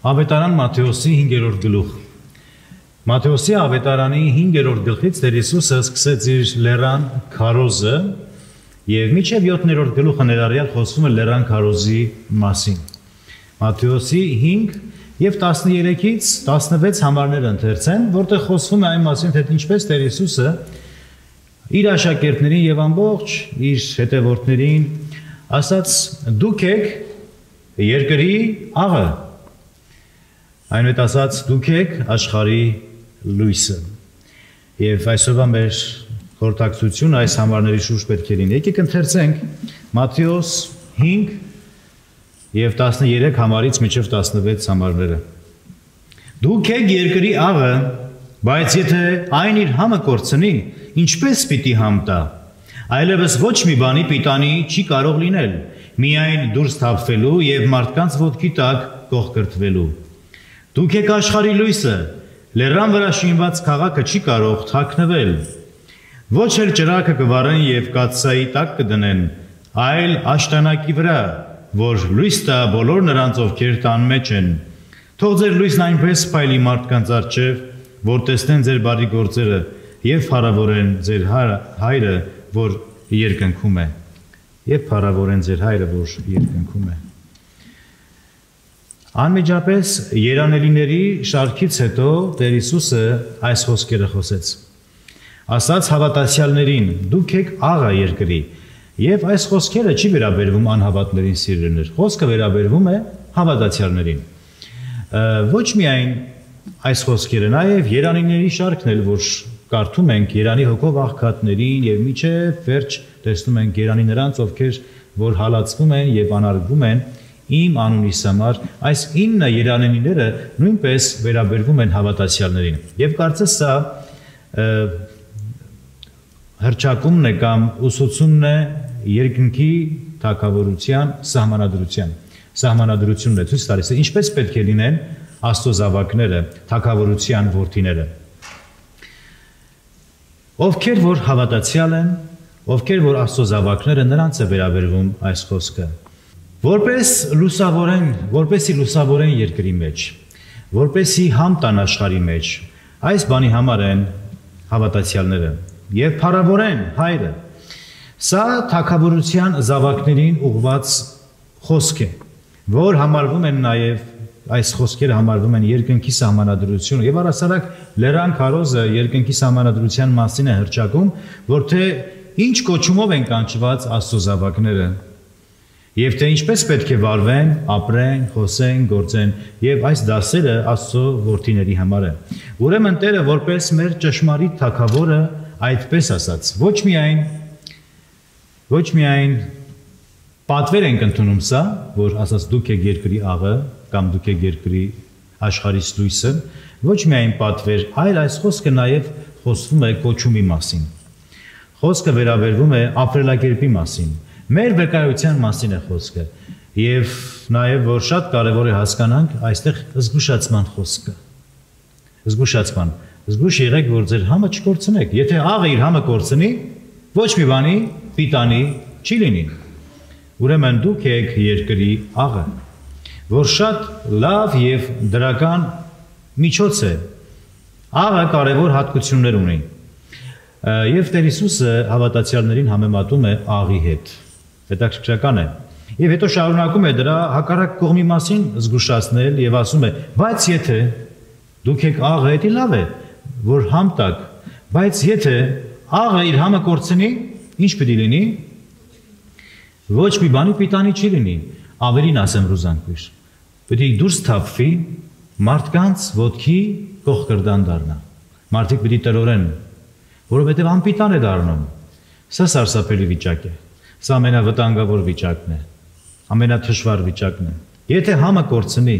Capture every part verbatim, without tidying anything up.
Ավետարան Մատթեոսի հինգերորդ գլուխ։ Մատթեոսի ավետարանի հինգերորդ գլխից Տեր Հիսուսը սկսեց իր լեռան քարոզը եւ մինչեւ յոթերորդ գլուխը ներառյալ խոսվում է լեռան քարոզի մասին։ Մատթեոսի հինգ եւ տասներեքից տասնվեց համարներ ընթերցեն, որտեղ խոսվում է այն մասին, թե ինչպես Տեր Հիսուսը իր աշակերտներին եւ ամբողջ իր հետևորդներին ասաց. «Դուք եք երկրի աղը», այնուհետ ասաց. «Դուք եք աշխարհի լույսը»։ Եվ այսօրվա մեր խորհրդակցությունը այս համարների շուրջ պետք է լինի։ Եկեք ընթերցենք Մատթեոս հինգ եւ տասներեք համարից մինչեւ տասնվեց համարները։ «Դուք եք երկրի աղը, բայց եթե այն իր համը կորցնի, ինչպես պիտի համ տա։ Այլևս ոչ մի բանի պիտանի չի կարող լինել, միայն դուրս թափվելու եւ մարդկանց ոտքի տակ կողքրտվելու։ Դուք եք աշխարհի լույսը, լեռան վրա շինված քաղաքը չի կարող թաքնվել։ Ոչ էլ ճրագը կվառեն եւ կաթսայի տակ կդնեն, այլ աշտանակի վրա, որ լույս տա բոլոր նրանց, ովքեր տան մեջ են։ Թող ձեր լույսն այնպես փայլի մարդկանց առջև, որ տեսնեն ձեր բարի գործերը եւ փառավորեն ձեր հայրը, որ երկնքում է, եւ փառավորեն ձեր հայրը, որ երկնքում է»։ Անմիջապես երանելիների շարքից հետո Տեր Հիսուսը այս խոսքերը խոսեց. ասաց հավատացյալներին. «Դուք եք աղը երկրի», եւ այս խոսքերը չի վերաբերվում անհավատներին սիրելիներ, խոսքը վերաբերվում է հավատացյալներին։ Ոչ միայն այս խոսքերը, նաեւ երանիների շարքն էլ, որ կարդում ենք Երանի հոգով աղքատներին եւ միջև վերջ տեսնում ենք Երանի նրանց, ովքեր որ հալածվում են եւ անարգվում են իմ անունիս համար, այս ինը երանիները նույնպես վերաբերվում են հավատացյալներին։ Եվ կարծես սա հրճակումն է կամ ուսուցումն է երկնքի թագավորության սահմանադրության։ Սահմանադրությունն է ցույց տալիս, թե ինչպես պետք է լինեն Աստծո զավակները, թագավորության որդիները։ Ովքեր որ հավատացյալ են, ովքեր որ Աստծո զավակները, նրանց է վերաբերվում այս խոսքը։ Որպես լուսավորեն, որպեսի լուսավորեն երկրի մեջ, որպեսի համ տան աշխարհի մեջ, այս բանի համար են հավատացյալները եւ փառավորեն հայրը։ Սա թագավորության զավակներին ուղղված խոսք է, որ համարվում են նաեւ այս խոսքերը համարվում են երկնքի սահմանադրություն եւ առասարակ լեռան քարոզը երկնքի սահմանադրության մասին է հրճակում, որ թե ինչ կոչումով են կանչված Աստծո զավակները եւ թե ինչպես պետք է վարվեն, ապրեն, խոսեն, գործեն եւ այս դասերը Աստծո որդիների համար է։ Ուրեմն Տերը որպես մեր ճշմարիտ թագավորը այդպես ասաց. ոչ միայն ոչ միայն պատվեր ենք ընդունում սա, որ ասաց դուք եք երկրի աղը կամ դուք եք երկրի աշխարհի լույսը, ոչ միայն պատվեր, այլ այս խոսքը նաև խոսվում է կոչումի մասին։ Խոսքը վերաբերվում է ապրելակերպի մասին, մեր վկայության մասին է խոսքը, եւ նաև որ շատ կարևոր է հասկանանք այստեղ զգուշացման խոսքը։ Զգուշացման, զգուշ եղեք, որ ձեր համը չկորցնեք։ Եթե աղը իր համը կորցնի, ոչ մի բանի պիտանի չի լինի։ Ուրեմն դուք եք երկրի աղը, որ շատ լավ եւ դրական միջոց է։ Աղը կարևոր հատկություններ ունի։ Եվ Տեր Հիսուսը հավատացյալներին համեմատում է աղի հետ։ Հետաքրքրական է։ Եվ հետո շարունակում է դրա հակառակ կողմի մասին զգուշացնել եւ ասում է. բայց եթե դուք եք աղը, դա լավ է, որ համ տակ, բայց եթե աղը իր համը կորցնի, ինչ պիտի լինի։ Ոչ մի բանի պիտանի չի լինի, ավելին ասեմ ռուզանկույր, պիտի դուրս թափվի մարդկանց ոտքի կողքրդան դառնա, մարդիկ պիտի տրորեն, որովհետև անպիտան է դառնում, սա սարսափելի վիճակ է, սա ամենավտանգավոր վիճակն է, ամենաթշվար վիճակն է, եթե համը կորցնի,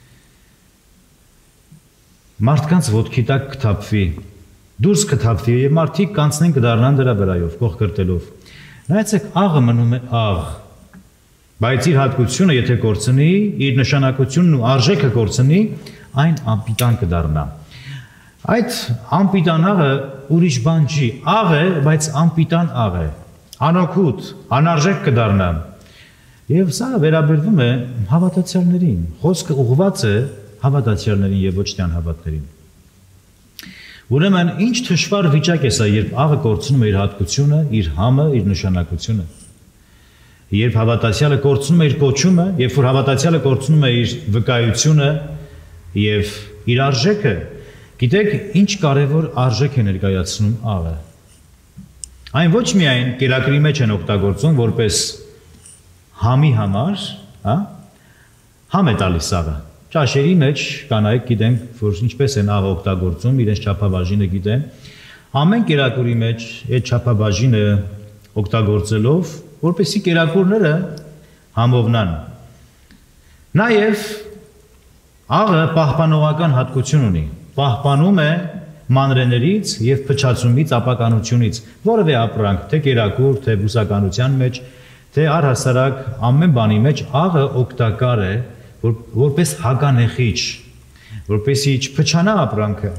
մարդկանց ոտքի տակ կթափվի, դուրս կթափվի եւ մարդիկ կանցնեն կդառնան դրա վրայով, կողքրտելով։ Նայեցեք, աղը մնում է աղ, բայց իր հատկությունը եթե կորցնի, իր նշանակությունն ու արժեքը կորցնի, այն անպիտան կդառնա։ Այդ անպիտան աղը ուրիշ բան չի, աղ է, բայց անպիտան աղ է, անօգուտ, անարժեք կդառնա։ Եվ սա վերաբերվում է հավատացյալներին, խոսքը ուղղված է հավատացյալներին եւ ոչ թե անհավատներին։ Ուրեմն ինչ թշվառ վիճակ է սա, երբ աղը կորցնում է իր հատկությունը, իր համը, իր նշանակությունը։ Երբ հավատացյալը կորցնում է իր կոչումը, երբ որ հավատացյալը կորցնում է իր վկայությունը եւ իր արժեքը, գիտեք, ինչ կարևոր արժեք է ներկայացնում աղը։ Այն ոչ միայն կերակրի մեջ են օգտագործում որպես համի համար, հա, համ է տալիս աղը։ Ճաշերի մեջ կանայք գիտենք, որ ինչպես են աղը օգտագործում, իրենց չափաբաժինը գիտեն։ Ամեն կերակուրի մեջ այդ չափաբաժինը օգտագործելով, որպեսզի կերակուրները համովնան։ Նաև աղը պահպանողական հատկություն ունի, պահպանում է մանրեներից եւ փչացումից, ապականությունից, որևէ ապրանք, թե կերակուր, թե բուսականության մեջ, թե առհասարակ ամեն բանի մեջ աղը օգտակար է որ, որպես հականեխիչ, որպեսի չփչանա ապրանքը,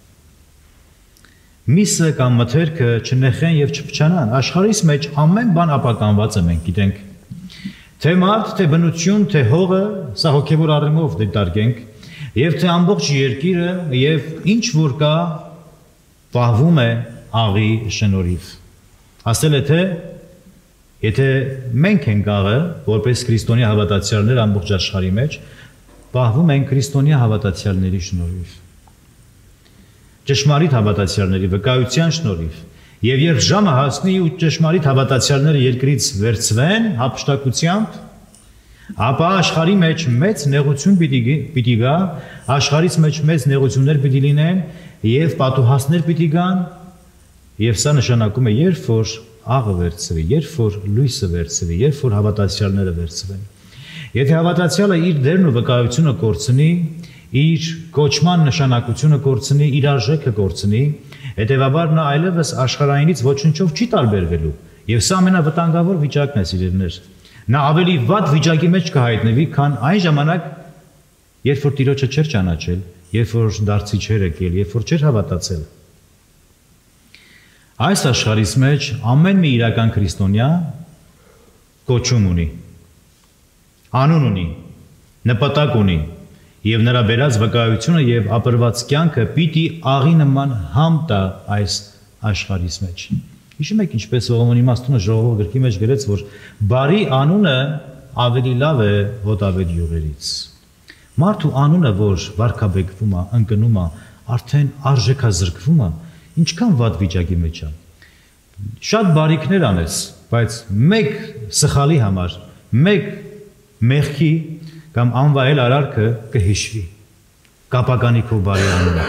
միսը կամ մթերքը չնեխեն եւ չփչանան։ Աշխարհիս մեջ ամեն բան ապականված է, մենք գիտենք, թե մարդ, թե բնություն, թե հողը, սա հոգևոր առումով դիտարկենք, եւ թե ամբողջ երկիրը եւ ինչ որ կա պահվում է աղի շնորհիվ։ Ասել է թե եթե մենք ենք աղը, որպես քրիստոնյա հավատացյալներ ամբողջ աշխարհի մեջ, պահվում են քրիստոնյա հավատացյալների շնորհիվ։ Ճշմարիտ հավատացյալների վկայության շնորհիվ։ Եվ երբ ժամը հասնի ու ճշմարիտ հավատացյալները երկրից վերցվեն հափշտակությամբ, ապա աշխարհի մեջ մեծ նեղություն պիտի գա, աշխարհից մեջ մեծ նեղություններ պիտի լինեն եւ պատուհասներ պիտի գան, եւ սա նշանակում է երբ որ աղը վերցվի, երբ որ լույսը վերցվի, երբ որ հավատացյալները վերցվեն։ Եթե հավատացյալը իր դերն ու վկայությունը կորցնի, իր կոչման նշանակությունը կորցնի, իր արժեքը կորցնի, հետևաբար նա այլևս աշխարհայինից ոչնչով չի տարբերվելու։ Եվ սա ամենավտանգավոր վիճակն է, սիրելիներ։ Նա ավելի վատ վիճակի մեջ կհայտնվի, քան այն ժամանակ, երբ որ Տիրոջը չէր ճանաչել, երբ որ դարձի չէր եկել, երբ որ չէր հավատացել։ Այս աշխարհիս մեջ ամեն մի իրական քրիստոնյա կոչում ունի, անուն ունի, նպատակ ունի, եւ նրա բերած վկայությունը եւ ապրված կյանքը պիտի աղի նման համ տա այս աշխարհիս մեջ։ Հիշում եք ինչպես Սողոմոնի իմաստունը ժողովի գրքի մեջ գրեց, որ բարի անունը ավելի լավ է հոտավետ յուղերից։ Մարդու անունը, որ վարքաբեկվում է, ընկնում է, արդեն արժեքազրկվում է, ինչքան վատ վիճակի մեջ է։ Շատ բարիքներ անես, բայց մեկ սխալի համար, մեկ մեղքի կամ անվայել արարքը կհիշվի, կապականի քո բարի անունը։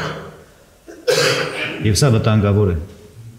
Եվ սա վտանգավոր է։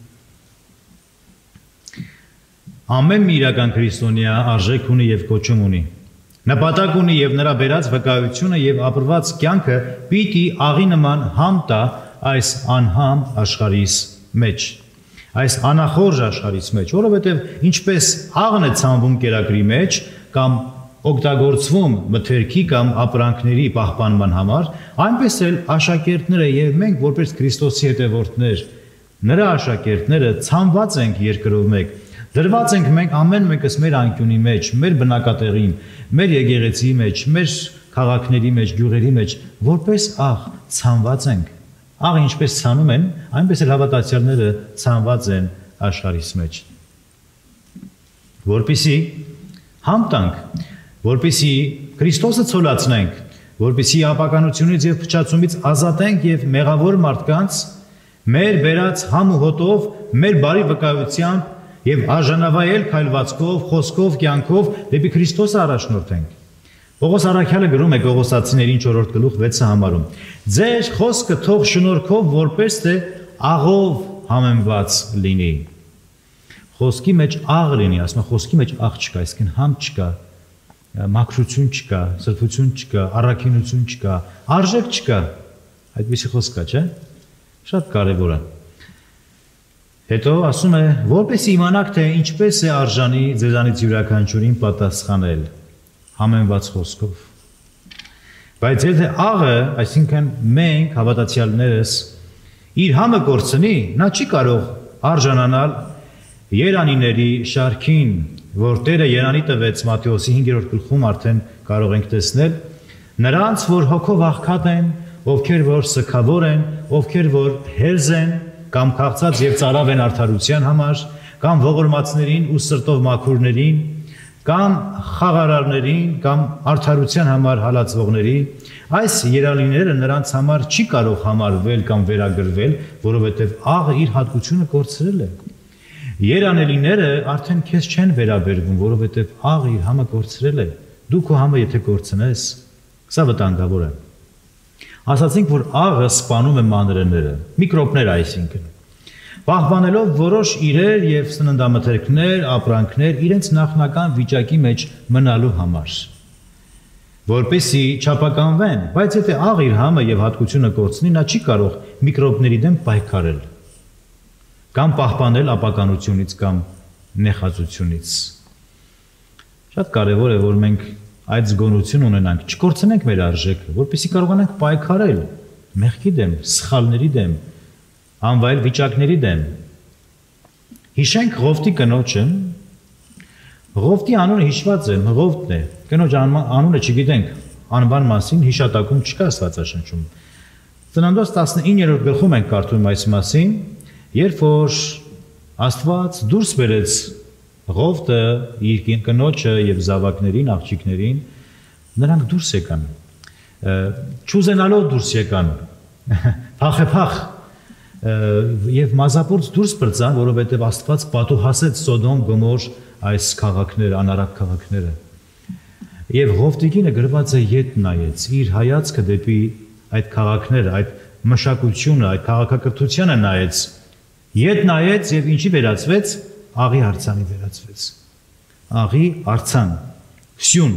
Ամեն մի իրական քրիստոնյա արժեք ունի եւ կոչում ունի, նպատակ ունի եւ նրա բերած վկայությունը եւ ապրված կյանքը պիտի աղի նման համ տա այս անհամ աշխարհիս մեջ, այս անախորժ աշխարհիս մեջ, որովհետև ինչպես աղն է ցանվում կերակրի մեջ կամ օգտագործվում մթերքի կամ ապրանքների պահպանման համար, այնպես էլ աշակերտները եւ մենք որպես Քրիստոսի հետևորդներ, նրա աշակերտները ցանված ենք երկրով մեկ, դրված ենք մենք ամեն մեկս մեր անկյունի մեջ, մեր բնակատեղին, մեր եկեղեցի մեջ, մեր քաղաքների մեջ, գյուղերի մեջ, որպես աղ ցանված ենք։ Աղը ինչպես ցանում են, այնպես էլ հավատացյալները ցանված են աշխարհիս մեջ։ Որպեսզի համ տանք, որպեսզի Քրիստոսը ցոլացնենք, որպեսզի ապականությունից եւ փչացումից ազատենք եւ մեղավոր մարդկանց մեր բերած համ ու հոտով, մեր բարի վկայությամբ եւ արժանավայել քայլվածքով, խոսքով, կյանքով դեպի Քրիստոսը առաջնորդենք։ Պողոս առաքյալը գրում է Կողոսացիներին չորրորդ գլուխ վեցը համարում. Ձեր խոսքը թող շնորհքով որպես թե աղով համեմված լինի։ Խոսքի մեջ աղ լինի, ասում է խոսքի մեջ աղ չկա, այսինքն համ չկա, մաքրություն չկա, սրբություն չկա, առաքինություն չկա, արժեք չկա։ Այդպիսի խոսք կա, չէ՞։ Շատ կարևոր է։ Հետո ասում է, որպեսզի իմանաք, թե ինչպես է արժանի ձեզանից յուրաքանչյուրին պատասխանել համեմված խոսքով։ Բայց եթե աղը, այսինքն մենք հավատացյալներս իր համը կորցնի, նա չի կարող արժանանալ երանիների շարքին, որ Տերը երանի տվեց Մատթեոսի հինգերորդ գլխում արդեն կարող ենք տեսնել, Նրանց, որ հոգով աղքատ են, ովքեր որ սգավոր են, ովքեր որ հերձ են, կամ քաղցած եւ ծարավ են արդարության համար, կամ ողորմածներին ու սրտով մաքուրներին, կամ խաղարարներին, կամ արդարության համար հալածվողների, այս երալիները նրանց համար չի կարող համարվել կամ վերագրվել, որովհետև աղը իր հատկությունը կորցրել է։ Երանելիները արդեն քեզ չեն վերաբերվում, որովհետև աղը իր համը կորցրել է։ Դու քո համը եթե կորցնես, սա վտանգավոր է։ Ասացինք, որ աղը սպանում է մանրէները, միկրոբներ այսինքն, պահպանելով որոշ իրեր եւ սննդամթերքներ, ապրանքներ իրենց նախնական վիճակի մեջ մնալու համար, որպեսզի չափականվեն, բայց եթե աղ իր համը եւ հատկությունը կորցնի, նա չի կարող միկրոբների դեմ պայքարել կամ պահպանել ապականությունից կամ նեխածությունից։ Շատ կարևոր է, որ մենք այդ զգոնություն ունենանք, չկորցնենք մեր արժեքը, որպեսզի կարողանանք պայքարել մեղքի դեմ, սխալների դեմ, անվայել վիճակների դեմ։ Հիշենք Ղովտի կնոջը, Ղովտի անունը հիշված է, Ղովտն է, կնոջ անունը չգիտենք, անվան մասին հիշատակում չկա Աստվածաշնչում։ Ծննդոց տասնիններորդ գլխում ենք կարդում այս մասին, երբ որ Աստված դուրս բերեց Ղովտը իր կնոջը եւ զավակներին, աղջիկներին, նրանք դուրս եկան, չուզենալով դուրս եկան, փախեփախ եւ մազապուրց դուրս բրծան, որովհետեւ Աստված պատուհասեց Սոդոմ, Գոմոր այս քաղաքները, անարակ քաղաքները։ Եվ Ղովտիկինը գրված է ետ նայեց, իր հայացքը դեպի այդ քաղաքները, այդ մշակությունը, այդ քաղաքակրթությանը նայեց, ետ նայեց եւ ինչի վերածվեց, աղի արձանի վերածվեց, աղի արձան, սյուն,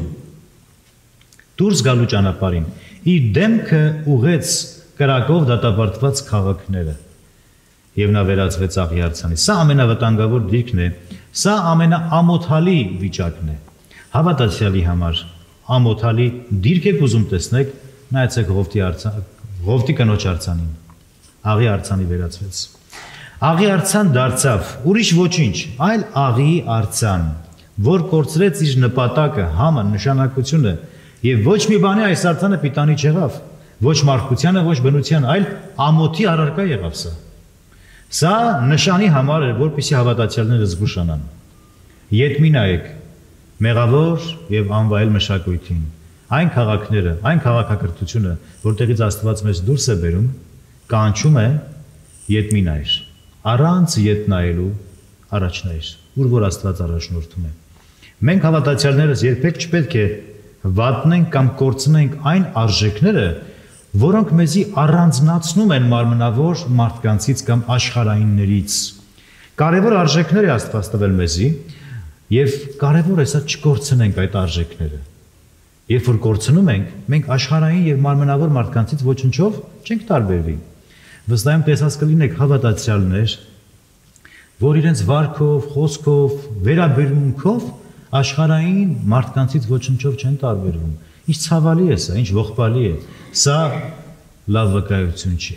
դուրս գալու ճանապարհին, իր դեմքը ուղեց կրակով դատապարտված քաղաքները եւ նա վերածվեց աղի արձանի։ Սա ամենավտանգավոր դիրքն է, սա ամենաամոթալի վիճակն է։ Հավատացյալի համար ամոթալի դիրք եք ուզում տեսնեք, նայեցեք Ղովտի արձան, Ղովտի կնոջ արձանին, աղի արձանի վերածվեց։ Աղի արձան դարձավ, ուրիշ ոչինչ, այլ աղի արձան, որ կորցրեց իր նպատակը, համը, նշանակությունը եւ ոչ մի բանի այս արձանը պիտանի չեղավ, ոչ մարդկությանը, ոչ բնությանը, այլ ամոթի առարկա եղավ սա։ Սա նշանի համար էր, որպեսզի հավատացյալները զգուշանան։ Ետ մի նայեք, մեղավոր եւ անվայել մշակույթին, այն քաղաքները, այն քաղաքակրթությունը, որտեղից Աստված մեզ դուրս է բերում, կանչում է ետ մի նայր, առանց ետ նայելու առաջ նայր, ուր որ Աստված առաջնորդում է։ Մենք հավատացյալներս երբեք չպետք է վատնենք կամ կորցնենք այն արժեքները, որոնք մեզի առանձնացնում են մարմնավոր մարդկանցից կամ աշխարհայիններից։ Կարևոր արժեքներ է Աստված տվել մեզի, եւ կարևոր է սա չկորցնենք այդ արժեքները։ Երբ որ կորցնում ենք, մենք աշխարհային եւ մարմնավոր մարդկանցից ոչնչով չենք տարբերվի։ Վստահ եմ տեսած կլինեք հավատացյալներ, որ իրենց վարքով, խոսքով, վերաբերմունքով աշխարհային մարդկանցից ոչնչով չեն տարբերվում։ Ինչ ցավալի է սա, ինչ ողբալի է։ Սա լավ վկայություն չի։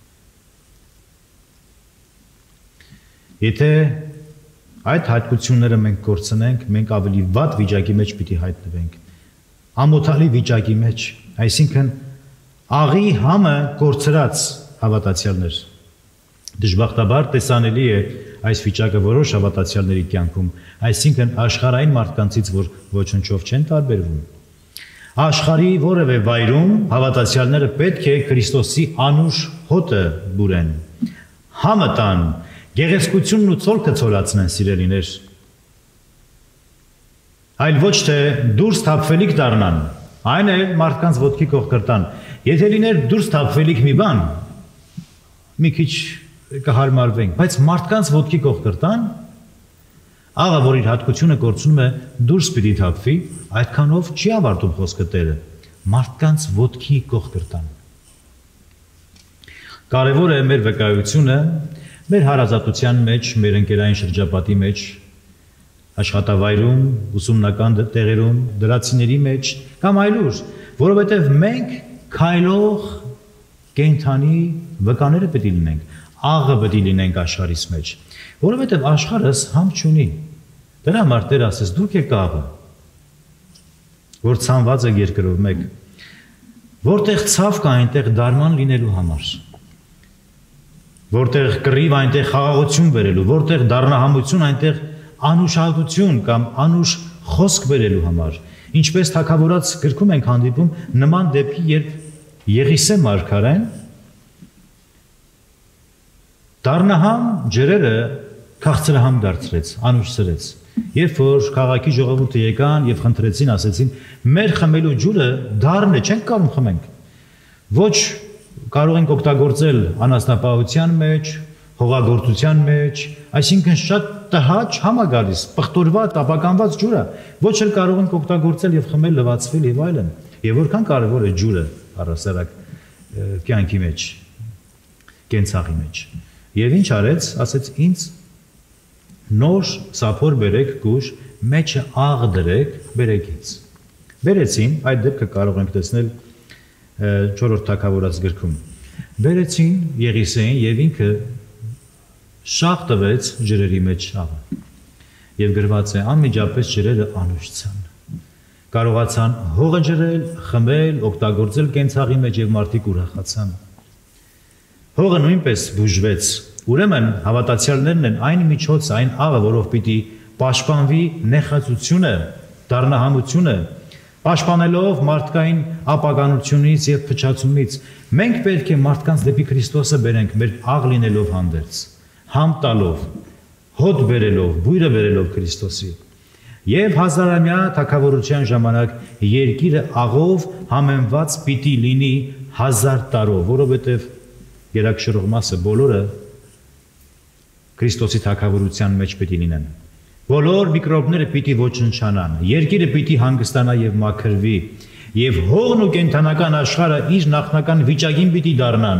Եթե այդ հատկությունները մենք կորցնենք, մենք ավելի վատ վիճակի մեջ պիտի հայտնվենք։ Ամոթալի վիճակի մեջ, այսինքն աղի համը կորցրած հավատացյալներ։ Դժբախտաբար տեսանելի է այս վիճակը որոշ հավատացյալների կյանքում, այսինքն աշխարհային մարդկանցից, որ ոչնչով չեն տարբերվում։ Աշխարհի որևէ վայրում հավատացյալները պետք է Քրիստոսի անուշ հոտը բուրեն, համը տան, գեղեցկությունն ու ցոլքը ցոլացնեն, սիրելիներ, այլ ոչ թե դուրս թափվելիք դառնան, այն է մարդկանց ոտքի կողքրտան։ Եթե լիներ դուրս թափվելիք մի բան, մի քիչ կհարմարվենք, բայց մարդկանց ոտքի կողքրտան, աղը, որ իր հատկությունը կորցնում է, դուրս պիտի թափվի, այդքանով չի ավարտում խոսքը Տերը, մարդկանց ոտքի կողքրտան։ Կարևոր է մեր վկայությունը, մեր հարազատության մեջ, մեր ընկերային շրջապատի մեջ, աշխատավայրում, ուսումնական տեղերում, դրացիների մեջ կամ այլուր, որովհետև մենք քայլող կենդանի վկաները պետք է լինենք, աղը պետք է լինենք աշխարհիս մեջ, որովհետև աշխարհս համ չունի։ Դրա համար Տեր ասես դուք եք աղը, որ ցանված եք երկրով մեկ։ Որտեղ ցավ կա, այնտեղ դարման լինելու համար։ Որտեղ կռիվ, այնտեղ խաղաղություն բերելու, որտեղ դառնահամություն, այնտեղ անուշահոտություն կամ անուշ խոսք բերելու համար։ Ինչպես թագավորած գրքում ենք հանդիպում նման դեպքի, երբ Եղիսե մարգարեն դառնահամ ջրերը քաղցրահամ դարձրեց, անուշ սրեց։ Երբ որ քաղաքի ժողովուրդը եկան եւ խնդրեցին, ասեցին, մեր խմելու ջուրը դառն է, չենք կարող խմենք։ Ոչ կարող ենք օգտագործել անասնապահության մեջ, հողագործության մեջ, այսինքն շատ տհաճ համ է գալիս, պղտորված, ապականված ջուր է, ոչ էլ կարող ենք օգտագործել եւ խմել, լվացվել եւ այլն։ Եվ որքան կարեւոր է ջուրը առասարակ կյանքի մեջ, կենցաղի մեջ։ Եվ ինչ արեց, ասեց ինձ նոր սափոր բերեք գուշ, մեջը աղ դրեք, բերեք ինձ։ Բերեցին, այդ դեպքը կարող ենք տեսնել չորրորդ թագավորաց գրքում։ Բերեցին Եղիսեին եւ ինքը շաղ տվեց ջրերի մեջ աղը։ Եվ գրված է անմիջապես ջրերը անուշացան։ Կարողացան հողը ջրել, խմել, օգտագործել կենցաղի մեջ եւ մարդիկ ուրախացան։ Հողը նույնպես բուժվեց։ Ուրեմն հավատացյալներն են այն միջոցը, այն աղը, որով պիտի պաշտպանվի նեխածությունը, դառնահամությունը, պաշտպանելով մարդկային ապականությունից եւ փչացումից։ Մենք պետք է մարդկանց դեպի Քրիստոսը բերենք, մեր աղ լինելով հանդերձ, համ տալով, հոտ բերելով, բույրը բերելով Քրիստոսի։ Եվ հազարամյա թագավորության ժամանակ երկիրը աղով համեմված պիտի լինի հազար տարով, որովհետև գերակշռող մասը բոլորը Քրիստոսի թագավորության մեջ պիտի լինեն։ Բոլոր միկրոբները պիտի ոչնչանան, երկիրը պիտի հանգստանա եւ մաքրվի, եւ հողն ու կենդանական աշխարհը իր նախնական վիճակին պիտի դառնան։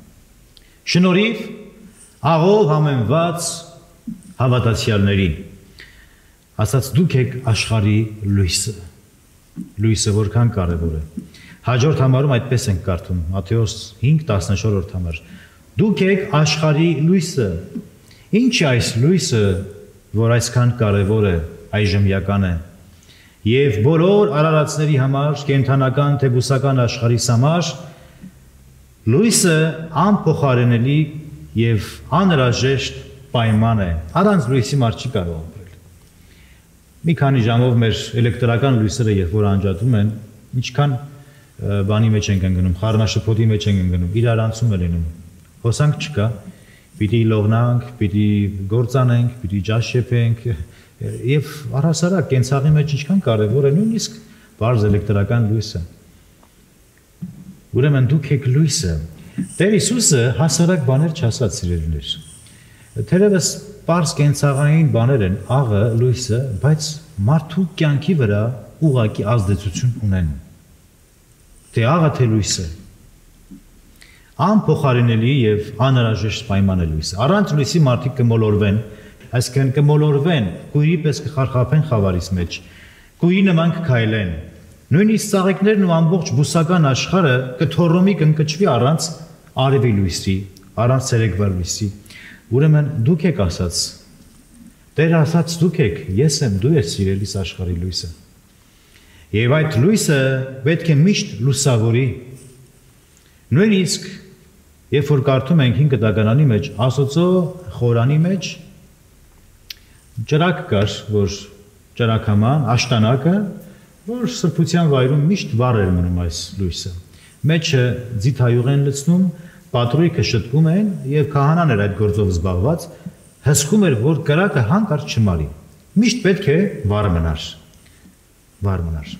Շնորհիվ աղով համեմված հավատացյալների, ասած դուք եք աշխարհի լույսը։ Լույսը որքան կարևոր է։ Հաջորդ համարում այդպես ենք կարդում, Մատթեոս հինգ տասնչորսորդ համար։ Դուք եք աշխարհի լույսը։ Ինչ է այս լույսը, որ այսքան կարևոր է, այժմյական է, եւ բոլոր արարածների համար, կենդանական թե բուսական աշխարհիս համար, լույսը անփոխարինելի եւ անհրաժեշտ պայման է։ Առանց լույսի մարդ չի կարող ապրել։ Մի քանի ժամով մեր էլեկտրական լույսերը, երբ որ անջատում են, ինչքան բանի մեջ ենք ընկնում, խառնաշփոթի մեջ ենք ընկնում, իրարանցում է լինում։ Հոսանք չկա, պիտի լողնանք, պիտի գործանենք, պիտի ջազ շեփենք, եւ առհասարակ կենցաղի մեջ ինչքան կարեւոր է նույնիսկ բարձ էլեկտրական լույսը։ Ուրեմն դուք եք լույսը։ Տեր Հիսուսը հասարակ բաներ չասաց, սիրելիներ։ Թերևս բարձ կենցաղային բաներ են, աղը, լույսը, բայց մարդու կյանքի վրա ուղղակի ազդեցություն ունեն։ Թե աղը, թե լույսը։ Անփոխարինելի եւ անհրաժեշտ պայման է լույսը։ Առանց լույսի մարդիկ կմոլորվեն, այսինքն կմոլորվեն, կույրի պես կխարխափեն խավարից մեջ, կույրի նման կքայլեն։ Նույնիսկ ծաղիկներն ու ամբողջ բուսական աշխարհը կթոռոմի կընկճվի առանց արևի լույսի, առանց ցերեկվա լույսի։ Ուրեմն դուք եք ասած, Տեր ասաց դուք եք, ես եմ, դու ես սիրելիս աշխարհի լույսը։ Եվ այդ լույսը պետք է միշտ լուսավորի։ Նույնիսկ երբ որ կարդում ենք հինգ դագանանի մեջ, Աստծո խորանի մեջ ճրակ կար, որ ճրակաման, աշտանակը, որ սրբության վայրում միշտ վառ էր մնում այս լույսը։ Մեջը ձիթայյուղ են լցնում, պատրույկը շտկում են եւ քահանան էր այդ գործով զբաղված, հսկում էր, որ կրակը հանկարծ չմարի։ Միշտ պետք է վառ մնար։ Վառ մնար։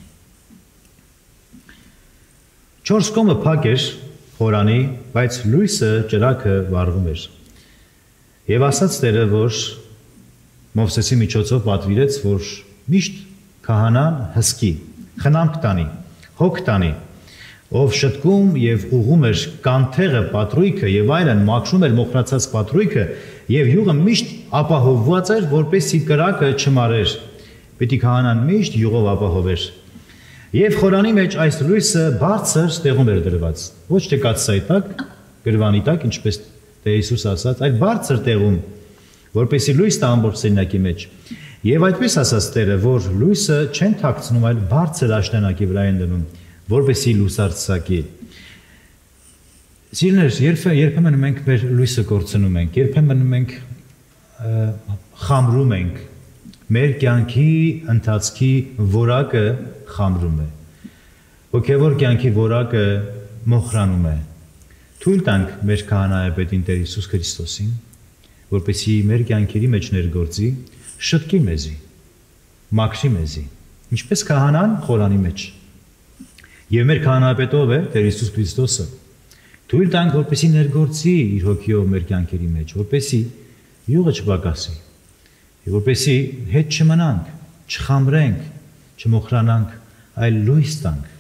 Չորս կողմը փակ էր խորանի, բայց լույսը ճրակը վառվում էր։ Եվ ասաց Տերը, որ Մովսեսի միջոցով պատվիրեց, որ միշտ քահանան հսկի, խնամք տանի, հոգ տանի, ով շտկում եւ ուղում էր կանթեղը, պատրույկը եւ այլն, մաքրում էր մոխրացած պատրույկը եւ յուղը միշտ ապահովված էր, որպեսզի կրակը չմարեր։ Պիտի քահանան միշտ յուղով ապահովեր։ Եվ խորանի մեջ այս լույսը բարձր տեղում էր դրված, ոչ թե կաթսայի տակ, գրվանի տակ, ինչպես Տեր Հիսուսը ասաց, այլ բարձր տեղում, որպեսզի լույս տա ամբողջ սենյակի մեջ։ Եվ այդպես ասաց Տերը, որ լույսը չեն թաքցնում, այլ բարձր աշտանակի վրա են դնում, որպեսզի լուսարձակի։ Սիրներ, երբեմն մենք մեր լույսը կորցնում ենք, երբեմն մենք խամրում ենք, մեր կյանքի ընթացքի որակը խամրում է, հոգևոր կյանքի որակը մոխրանում է։ Թույլ տանք մեր քահանայապետին Տեր Հիսուս Քրիստոսին, որպեսզի մեր կյանքերի մեջ ներգործի, շտկի մեզի, մաքրի մեզի, ինչպես քահանան խորանի մեջ։ Եվ մեր քահանայապետով է Տեր Հիսուս Քրիստոսը։ Թույլ տանք, որպեսզի ներգործի իր հոգիով մեր կյանքերի մեջ, որպեսզի յուղը չպակասի, որպեսզի հետ չմնանք, չխամրենք, չմոխրանանք, այլ լույս տանք։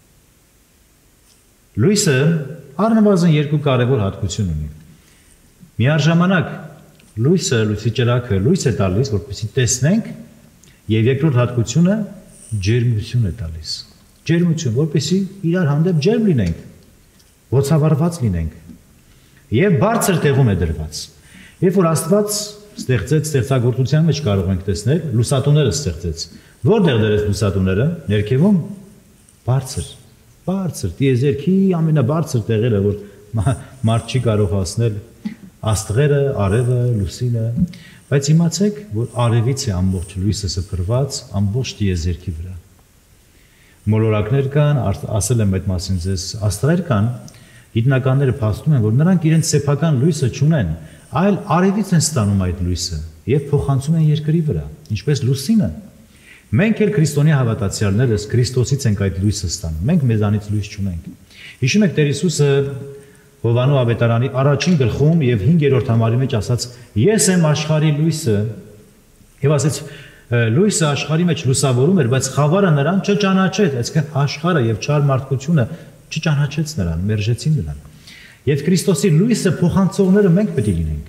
Լույսը առնվազն երկու կարևոր հատկություն ունի։ Միաժամանակ լույսը, լույսի ճրագը լույս է տալիս, որպեսզի տեսնենք, եւ երկրորդ հատկությունը ջերմություն է տալիս։ Ջերմություն, որպեսզի իրար հանդեպ ջերմ լինենք, ոցավառված լինենք եւ բարձր տեղում է դրված։ Երբ որ Աստված ստեղծեց ստեղծագործության մեջ կարող ենք տեսնել լուսատուները ստեղծեց։ Որտեղ դրեց լուսատուները։ Ներքևում բարձր, բարձր, տիեզերքի ամենաբարձր տեղերը, որ մարդ չի կարող հասնել, աստղերը, արևը, լուսինը, բայց իմացեք, որ արևից է ամբողջ լույսը սփռված ամբողջ տիեզերքի վրա։ Մոլորակներ կան, ասել եմ այդ մասին ձեզ, աստղեր կան, գիտնականները փաստում են, որ նրանք իրենց սեփական լույսը չունեն, այլ արևից են ստանում այդ լույսը եւ փոխանցում են երկրի վրա, ինչպես լուսինը։ Մենք էլ քրիստոնյա հավատացյալներս Քրիստոսից ենք այդ լույսը ստանում։ Մենք մեզանից լույս չունենք։ Հիշում եք Տեր Հիսուսը Հովանու ավետարանի առաջին գլխում եւ հինգերորդ համարի մեջ ասաց. Ես եմ աշխարհի լույսը, եւ ասաց լույսը աշխարհի մեջ լուսավորում էր, բայց խավարը նրան չճանաչեց, այսինքն աշխարհը եւ չար մարդկությունը չճանաչեց նրան, մերժեցին նրան։ Եվ Քրիստոսի լույսը փոխանցողները մենք պետք է լինենք։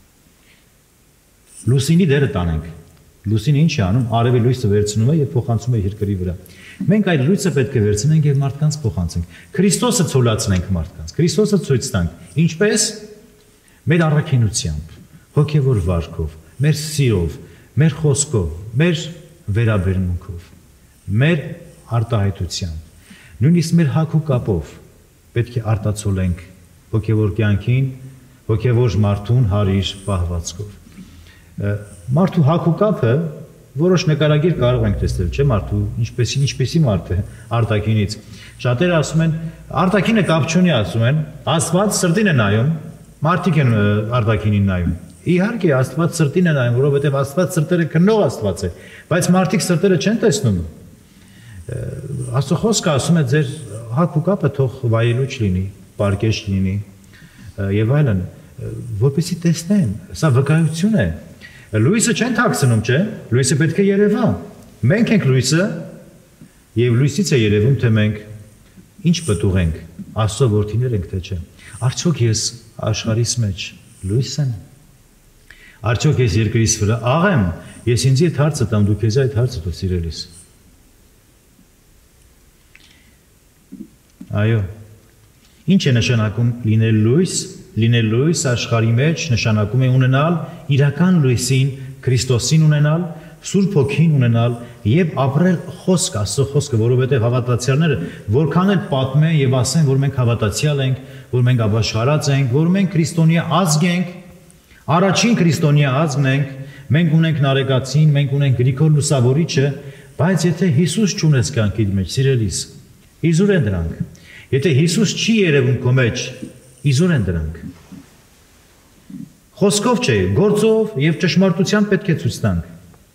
Լուսինի դերը տանենք։ Լուսինը ինչ է անում, արևի լույսը վերցնում է եւ փոխանցում է երկրի վրա։ Մենք այդ լույսը պետք է վերցնենք եւ մարդկանց փոխանցենք։ Քրիստոսը ցոլացնենք մարդկանց։ Քրիստոսը ցույց տանք, ինչպես մեր առաքինությամբ, հոգեվոր վարքով, մեր սիրով, մեր խոսքով, մեր վերաբերմունքով, մեր արտահայտությամբ, նույնիսկ մեր հագուկապով պետք է արտացոլենք հոգեվոր կյանքին, հոգեվոր մարդուն հարիր պահվածքով։ Մարդու հագուկապը որոշ նկարագիր կարող ենք տեսնել, չէ՞ մարդու, ինչպեսի ինչպեսի մարդ է արտաքինից։ Շատերը ասում են, արտաքինը կապ չունի, ասում են, Աստված սրտին է նայում, մարդիկ են արտաքինին նայում։ Իհարկե, Աստված սրտին է նայում, որովհետև Աստված սրտերը քննող Աստված է, բայց մարդիկ սրտերը չեն տեսնում։ Աստծո խոսքը ասում է, ձեր հագուկապը թող վայելուչ լինի, պարկեշ լինի եւ այլն, որպեսզի տեսնեն, սա վկայություն է։ Լույսը չեն թաքցնում, չէ՞։ Լույսը պետք է երևա։ Մենք ենք լույսը եւ լույսից է երևում, թե մենք ինչ պտուղ ենք, Աստծո որդիներ ենք, թե չէ։ Արդյոք ես աշխարհիս մեջ լույս եմ։ Արդյոք ես երկրից վրա աղ եմ։ Ես ինձ այդ հարցը տամ, դու քեզ այդ հարցը տու, սիրելիս։ Այո։ Ինչ է նշանակում լինել լույս։ Լինել լույս աշխարհի մեջ նշանակում է ունենալ իրական լույսին, Քրիստոսին ունենալ, Սուրբ Հոգին ունենալ եւ ապրել խոսք, Աստծո խոսքը, որովհետեւ հավատացյալները որքան էլ պատմեն եւ ասեն, որ մենք հավատացյալ ենք, որ մենք ապաշխարած ենք, որ մենք քրիստոնյա ազգ ենք, առաջին քրիստոնյա ազգն ենք, մենք ունենք Նարեկացին, մենք ունենք Գրիգոր Լուսավորիչը, բայց եթե Հիսուս չունես կյանքիդ մեջ, սիրելիս, իզուր են դրանք։ Եթե Հիսուս չի երևում քո մեջ, իզուր են դրանք։ Խոսքով չէ, գործով եւ ճշմարտությամբ պետք է ցույց տանք։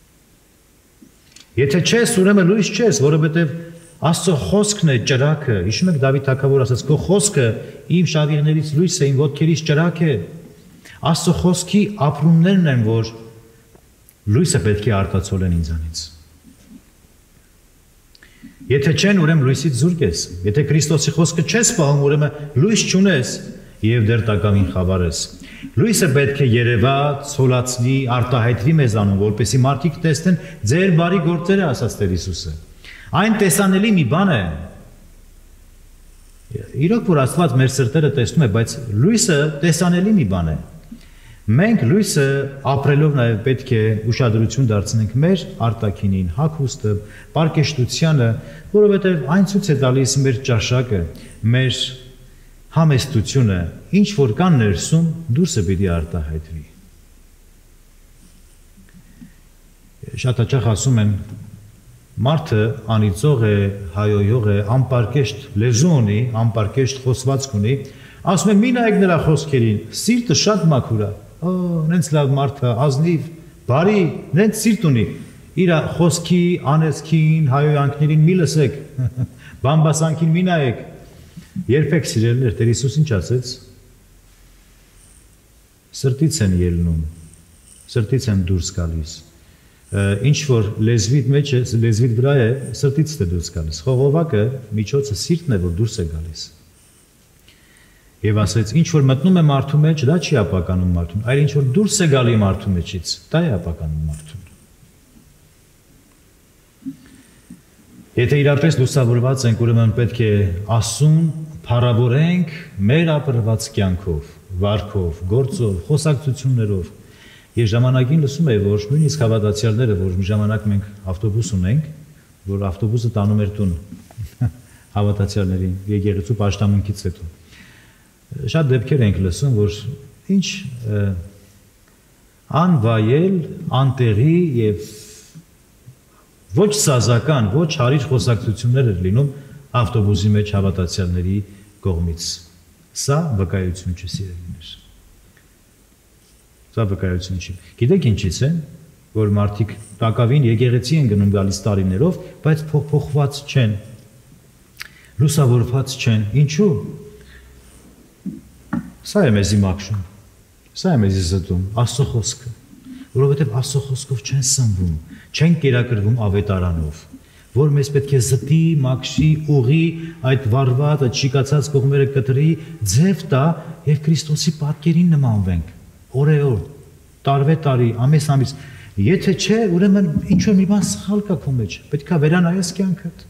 Եթե չես, ուրեմն լույս չես, որովհետեւ Աստծո խոսքն է ճրագը։ Հիշում եք Դավիթ թագավորը ասաց. «Քո խոսքը իմ շավիղներից լույս է, իմ ոտքերից ճրագ է»։ Աստծո խոսքի ապրումներն են, որ լույսը պետք է արտացոլեն ինձանից։ Եթե չեն, ուրեմն լույսից զուրկ ես։ Եթե Քրիստոսի խոսքը չես պահում, ուրեմն լույս չունես եւ դեռ տակավին խավար ես։ Լույսը պետք է երևա, ցոլացնի, արտահայտվի մեզանում, որպեսզի մարդիկ տեսնեն ձեր բարի գործերը, ասաց Տեր Հիսուսը։ Այն տեսանելի մի բան է։ Իրոք որ Աստված մեր սրտերը տեսնում է, բայց լույսը տեսանելի մի բան է։ Մենք լույսը ապրելով նաև պետք է ուշադրություն դարձնենք մեր արտաքինին, հագուստը, պարկեշտությանը, որովհետև այն ցույց է տալիս մեր ճաշակը, մեր համեստությունը, ինչ որ կան ներսում, դուրսը պիտի արտահայտվի։ Շատ հաճախ ասում են, մարդը անիծող է, հայոյող է, անպարկեշտ լեզու ունի, անպարկեշտ խոսվածք ունի, ասում են մի նայեք նրա խոսքերին, սիրտը շատ մաքուր է, օ, նենց լավ մարդը, ազնիվ, բարի, նենց սիրտ ունի, իր խոսքի, անեծքին, հայոյանքներին մի լսեք, բամբասանքին մի նայեք, երբեք սիրելիներ, Տեր Հիսուս ինչ ասեց, սրտից են ելնում, սրտից են դուրս գալիս, ինչ որ լեզվիդ մեջ է, լեզվիդ վրա է, սրտից է դուրս գալիս, խողովակը միջոցը սիրտն է, որ դուրս է գալիս։ Եվ ասեց, ինչ որ մտնում է մարդու մեջ, դա չի ապականում մարդուն, այլ ինչ որ դուրս է գալի մարդու մեջից, դա է ապականում մարդուն։ Եթե իրապես լուսավորված ենք, ուրեմն պետք է Աստծուն փառավորենք մեր ապրված կյանքով, վարքով, գործով, խոսակցություններով։ Ես ժամանակին լսում եմ, որ նույնիսկ հավատացյալները, որ մի ժամանակ մենք ավտոբուս ունենք, որ ավտոբուսը տանում էր տուն հավատացյալներին, եկեղեցու պաշտամունքից հետո։ Շատ դեպքեր ենք լսում, որ ինչ անվայել, անտեղի և ոչ սազական, ոչ հարիր խոսակցություններ էր լինում ավտոբուսի մեջ հավատացյալների կողմից։ Սա վկայություն չի, սիրելիներ։ Սա վկայություն չի։ Գիտեք ինչից է, որ մարդիկ տակավին եկեղեցի են գնում գալիս տարիներով, բայց փոխված չեն, լուսավորված չեն։ Ինչու՞։ Սա է մեզի մաքրում, սա է մեզի զտում, Աստծո խոսքը, որովհետև Աստծո խոսքով չեն սնվում, չեն կերակրվում ավետարանով, որ մեզ պետք է զտի, մաքրի, ուղի, այդ վառված, այդ շիկացած կողմերը կտրի, ձև տա և Քրիստոսի պատկերին նմանվենք, օրեօր, տարվե տարի, ամես ամիս, եթե չէ, ուրեմն ինչ-որ մի բան սխալ կա քո մեջ, պետք է վերանայես կյանքդ։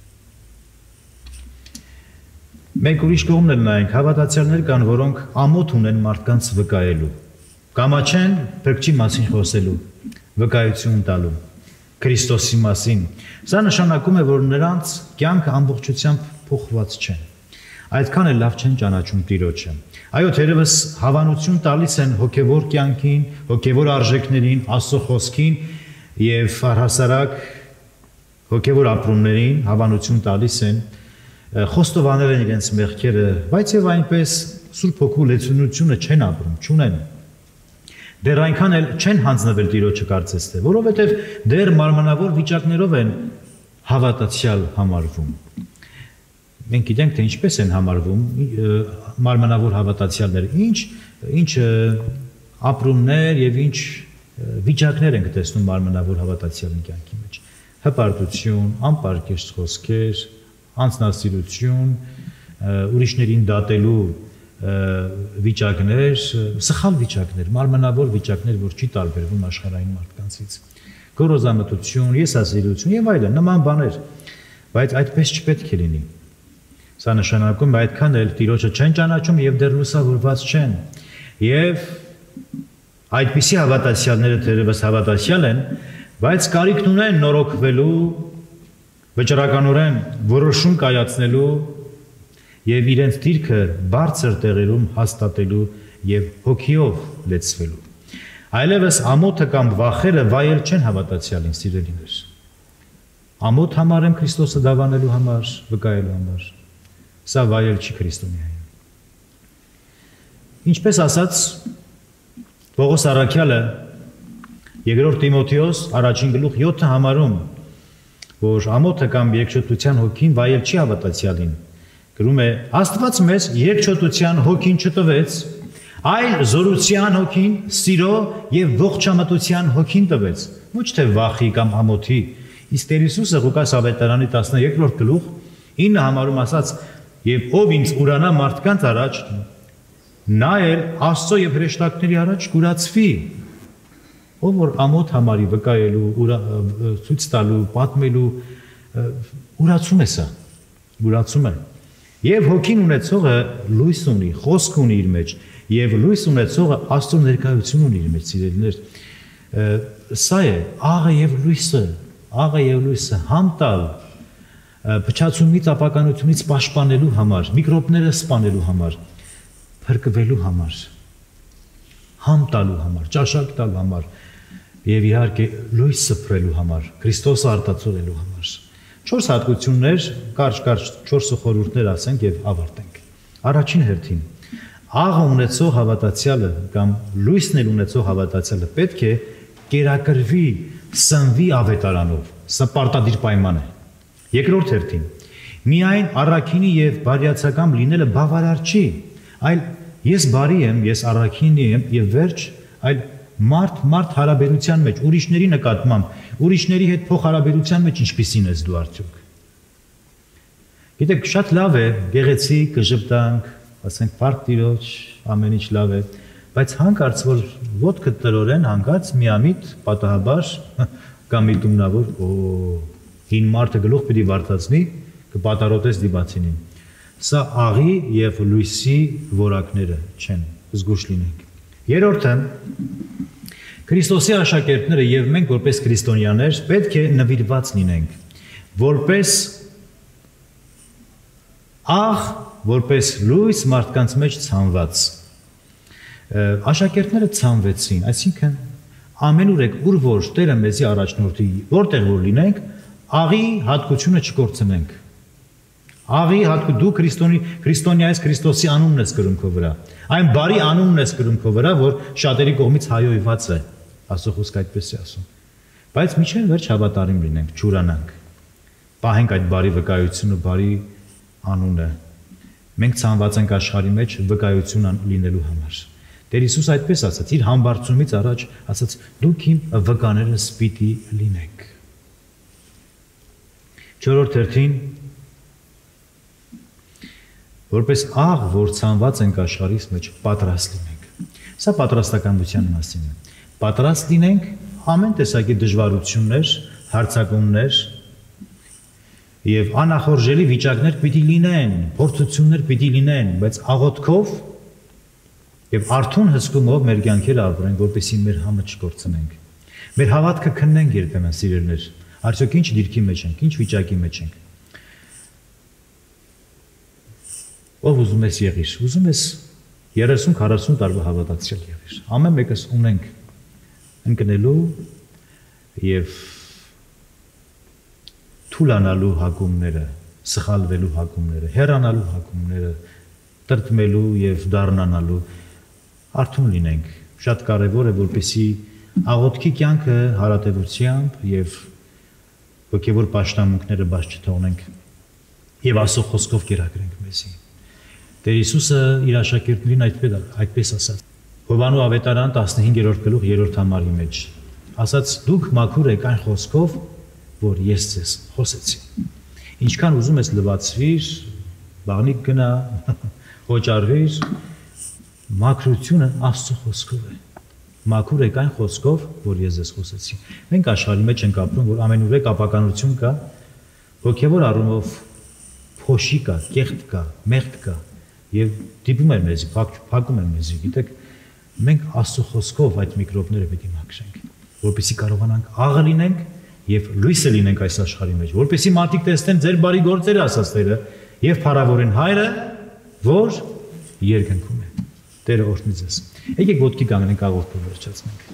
Մենք ուրիշ կողմն էլ նայենք, հավատացյալներ կան, որոնք ամոթ ունեն մարդկանց վկայելու, կամաչեն փրկչի մասին խոսելու, վկայություն տալու, Քրիստոսի մասին։ Սա նշանակում է, որ նրանց կյանքը ամբողջությամբ փոխված չեն։ Այդքան էլ լավ չեն ճանաչում Տիրոջը։ Այո, թերևս հավանություն տալիս են հոգևոր կյանքին, հոգևոր արժեքներին, Աստծո խոսքին եւ առհասարակ հոգևոր ապրումներին հավանություն տալիս են, խոստովանել են իրենց մեղքերը, բայց եւ այնպես Սուրբ Հոգու լեցունությունը չեն ապրում, չունեն։ Դեռ այնքան էլ չեն հանձնվել Տիրոջը կարծես թե, որովհետեւ դեռ մարմնավոր վիճակներով են հավատացյալ համարվում։ Մենք գիտենք, թե ինչպես են համարվում մարմնավոր հավատացյալները, ինչ, ինչ ապրումներ եւ ինչ վիճակներ ենք տեսնում մարմնավոր հավատացյալի կյանքի մեջ։ Հպարտություն, անպարկեշտ խոսքեր, անձնասիրություն, ուրիշներին դատելու վիճակներ, սխալ վիճակներ, մարմնավոր վիճակներ, որ չի տարբերվում աշխարհային մարդկանցից, գոռոզամտություն, եսասիրություն եւ այլն, նման բաներ, բայց այդպես չպետք է լինի։ Սա նշանակում է այդքան էլ Տիրոջը չեն ճանաչում եւ դեռ լուսավորված չեն։ Եվ այդպիսի հավատացյալները թերևս հավատացյալ են, բայց կարիք ունեն նորոգվելու, վճռականորեն որոշում կայացնելու եւ իրենց դիրքը բարձր տեղերում հաստատելու եւ հոգիով լեցվելու։ Այլևս ամոթը կամ վախերը վայել չեն հավատացյալին, սիրելիներ։ Ամոթ համարեմ Քրիստոսը դավանելու համար, վկայելու համար։ Սա վայել չի քրիստոնեային։ Ինչպես ասաց Պողոս առաքյալը երկրորդ Տիմոթեոս առաջին գլուխ յոթ համարում, որ ամոթը կամ երկչոտության հոգին վայել չի հավատացյալին։ Գրում է. Աստված մեզ երկչոտության հոգին չտվեց, այլ զորության հոգին, սիրո եւ ողջամտության հոգին տվեց, ոչ թե վախի կամ ամոթի։ Իսկ Տեր Հիսուսը Ղուկաս ավետարանի տասներկրորդ գլուխ ինը համարում ասաց. Եվ ով ինձ ուրանա մարդկանց առաջ, նա էլ Աստծո եւ հրեշտակների առաջ կուրացվի։ Ով որ ամոթ համարի վկայելու, ցույց տալու, պատմելու, ուրացում է սա, ուրացում է։ Եվ հոգին ունեցողը լույս ունի, խոսք ունի իր մեջ, Եվ լույս ունեցողը Աստծո ներկայություն ունի իր մեջ, սիրելիներ։ Սա է աղը եւ լույսը, աղը եւ լույսը համտալ փչացումից, ապականությունից պաշտպանելու համար, միկրոբները սպանելու համար, փրկվելու համար, համ տալու համար, ճաշակ տալու համար եւ իհարկե լույս սփռելու համար, Քրիստոսը արտացոլելու համար։ Չորս հատկություններ, կարճ-կարճ չորս խորհուրդներ ասենք եւ ավարտենք։ Առաջին հերթին աղը ունեցող հավատացյալը կամ լույսն էլ ունեցող հավատացյալը պետք է կերակրվի, սնվի ավետարանով, սա պարտադիր պայման է։ Երկրորդ հերթին միայն առաքինի եւ բարյացակամ լինելը բավարար չի, այլ ես բարի եմ, ես առաքինի եմ եւ վերջ, այլ մարդ-մարդ հարաբերության մեջ, ուրիշների նկատմամբ, ուրիշների հետ փոխհարաբերության մեջ ինչպիսին ես դու արդյոք։ Գիտեք, շատ լավ է, գեղեցիկ, կժպտանք, ասենք բարդ տիրոջ, ամեն ինչ լավ է, բայց հանկարծ որ ոտքը տրորեն, հանկարծ միամիտ, պատահաբար կամ միտումնավոր, օ հին մարդը գլուխ պիտի վարտացնի, կպատարոտես դիպացինին։ Սա աղի եւ լույսի որակները չեն, զգուշ լինենք։ Երրորդը Քրիստոսի աշակերտները եւ մենք որպես քրիստոնյաներ պետք է նվիրված լինենք, որպես աղ, որպես լույս մարդկանց մեջ ցանված։ Աշակերտները ցանվեցին, այսինքն ամենուրեք ուր որ Տերը մեզի առաջնորդի, որտեղ որ լինենք, աղի հատկությունը չկորցնենք։ Աղի հատկություն դու քրիստոնի քրիստոնյա ես, Քրիստոսի անունն ես կրում քո վրա։ Այն բարի անունն ես կրում քո վրա, որ շատերի կողմից հայոյված է։ Աստծո խոսքը այդպես է ասում։ Բայց միջև վերջ հավատարիմ լինենք, չուրանանք։ Պահենք այդ բարի վկայությունը, բարի անունը։ Մենք ցանված ենք աշխարհի մեջ վկայություն լինելու համար։ Տեր Հիսուս այդպես ասաց, իր համբարձումից առաջ ասաց. դուք իմ վկաներս պիտի լինեք։ Չորրորդ հերթին որպես աղ, որ ցանված ենք աշխարհիս մեջ, պատրաստ լինենք։ Սա պատրաստակամության մասին է։ Պատրաստ լինենք ամեն տեսակի դժվարություններ, հարձակումներ եւ անախորժելի վիճակներ պիտի լինեն, փորձություններ պիտի լինեն, բայց աղոթքով եւ արթուն հսկումով մեր կյանքերը ապրենք, որպեսզի մեր համը չկորցնենք։ Մեր հավատքը քննենք երբեմն, սիրելիներ, արդյոք ինչ դիրքի մեջ ենք, ինչ վիճակի մեջ ենք։ Ով ուզում ես եղիր, ուզում ես երեսուն քառասուն տարվա հավատացյալ եղիր։ Ամեն մեկս ունենք ընկնելու եւ թուլանալու հակումները, սխալվելու հակումները, հեռանալու հակումները, տրտմելու եւ դառնանալու, արթուն լինենք։ Շատ կարեւոր է, որպեսզի աղոթքի կյանքը հարատևությամբ եւ հոգեվոր պաշտամունքները բաց չթողնենք եւ Աստծո խոսքով կերակրենք մեզի։ Տեր Հիսուսը իր աշակերտներին այդպես այդպես ասաց։ Հովանու ավետարան տասնհինգերորդ գլուխ երրորդ համարի մեջ ասաց. դուք մաքուր եք այն խոսքով, որ ես ձեզ խոսեցի։ Ինչքան ուզում ես լվացվիր, բաղնիկ գնա, հոճարվիր, մաքրությունը Աստծո խոսքով է։ Մաքուր եք այն խոսքով, որ ես ձեզ խոսեցի։ Մենք աշխարհի մեջ ենք ապրում, որ ամենուրեք ապականություն կա, հոգևոր առումով փոշի կա, կեղտ կա, մեղք կա եւ դիպում են մեզի, փակում են մեզի, գիտեք, մենք Աստծո խոսքով այդ միկրոբները պետք է մաքրենք, որպեսզի կարողանանք աղը լինենք եւ լույսը լինենք այս աշխարհի մեջ, որպեսզի մարդիկ տեսնեն ձեր բարի գործերը, ասած Տերը, եւ փառավորեն Հայրը, որ երկնքում է։ Տերը օրհնի ձեզ։ Եկեք ոտքի կանգնենք, աղոթքով վերջացնենք։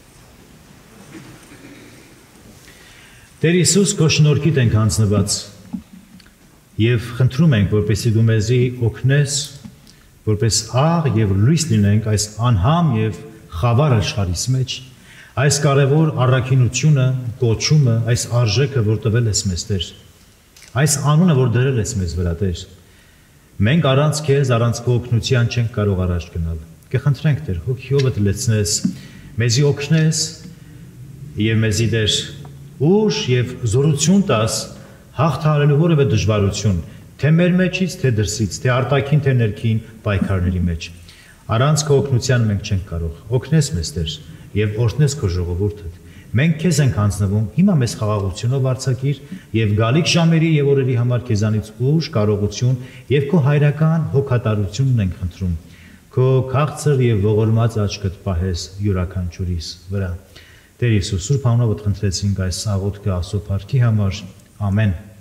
Տեր Հիսուս, քո շնորհքիդ ենք հանձնված եւ խնդրում ենք, որպեսզի դու մեզի օգնես, որպես աղ եւ լույս լինենք այս անհամ եւ խավար աշխարհիս մեջ, այս կարևոր առաքինությունը, կոչումը, այս արժեքը, որ տվել ես մեզ, Տեր, այս անունը, որ դրել ես մեզ վրա, Տեր, մենք առանց քեզ, առանց քո օգնության չենք կարող առաջ գնալ։ Կխնդրենք, Տեր, հոգիովդ լեցնես, մեզի օգնես եւ մեզի, Տեր, ուժ եւ զորություն տաս հաղթահարելու որևէ դժվարություն, թե մեր մեջից, թե դրսից, թե արտաքին, թե ներքին պայքարների մեջ։ Առանց քո օգնության մենք չենք կարող։ Օգնես մեզ, Տեր, եւ օրհնես քո ժողովուրդը։ Մենք քեզ ենք հանձնվում, հիմա մեզ խաղաղությունով արձակիր եւ գալիք ժամերի եւ օրերի համար քեզանից ուժ, կարողություն եւ քո հայրական հոգատարությունն ենք խնդրում, քո քաղցր եւ ողորմած աչքդ պահես յուրաքանչյուրիս վրա։ Տեր Հիսուս, Սուրբ անունով խնդրեցինք այս աղոթքը Աստծո փառքի համար։ Ամեն։